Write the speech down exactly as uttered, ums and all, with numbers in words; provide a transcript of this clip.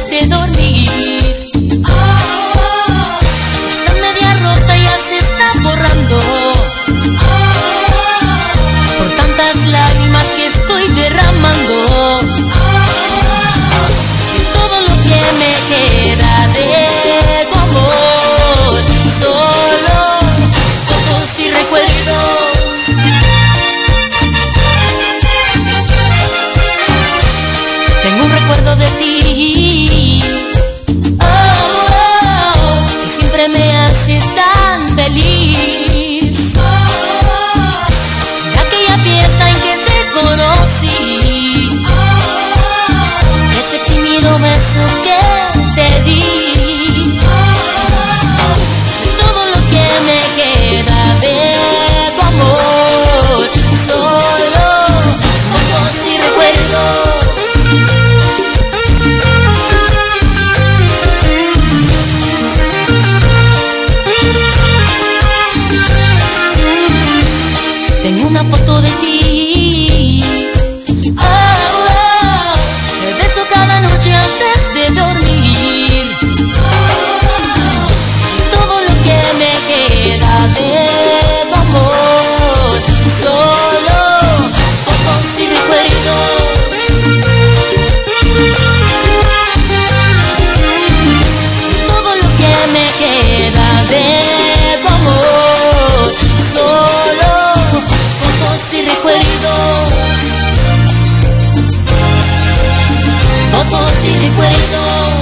antes de dormir. Está media rota, ya se está borrando por tantas lágrimas que estoy derramando. Es todo lo que me queda de tu amor, solo fotos y recuerdos. Tengo un recuerdo de ti, oh, oh, que siempre me hace tan feliz. De aquella fiesta en que te conocí, ese tímido beso que te di. Todo lo que me queda de tu amor, solo fotos y recuerdos. Tengo una foto de ti, oh, oh, te beso cada noche antes de dormir. Todo lo que me queda de tu amor, solo fotos y recuerdos. Todo lo que me queda de tu amor, solo fotos y recuerdos. Fotos y recuerdos.